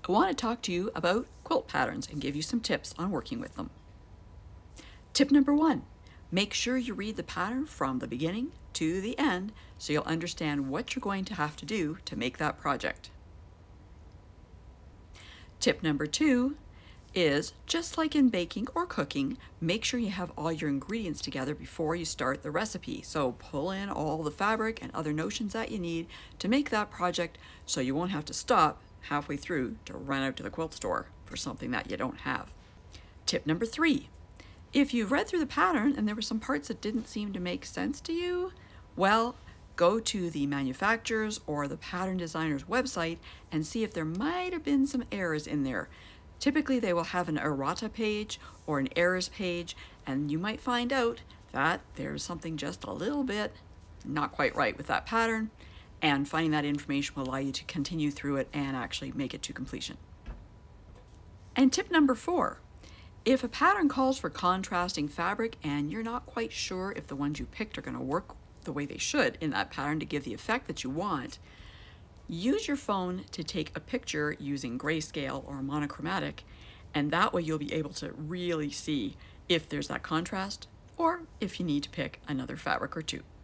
I want to talk to you about quilt patterns and give you some tips on working with them. Tip number 1, make sure you read the pattern from the beginning to the end so you'll understand what you're going to have to do to make that project. Tip number 2 is, just like in baking or cooking, make sure you have all your ingredients together before you start the recipe. So pull in all the fabric and other notions that you need to make that project so you won't have to stop halfway through to run out to the quilt store for something that you don't have. Tip number 3, if you've read through the pattern and there were some parts that didn't seem to make sense to you, well, go to the manufacturer's or the pattern designer's website and see if there might have been some errors in there. Typically they will have an errata page or an errors page, and you might find out that there's something just a little bit not quite right with that pattern, and finding that information will allow you to continue through it and actually make it to completion. And tip number 4, if a pattern calls for contrasting fabric and you're not quite sure if the ones you picked are going to work the way they should in that pattern to give the effect that you want, use your phone to take a picture using grayscale or monochromatic, and that way you'll be able to really see if there's that contrast or if you need to pick another fabric or two.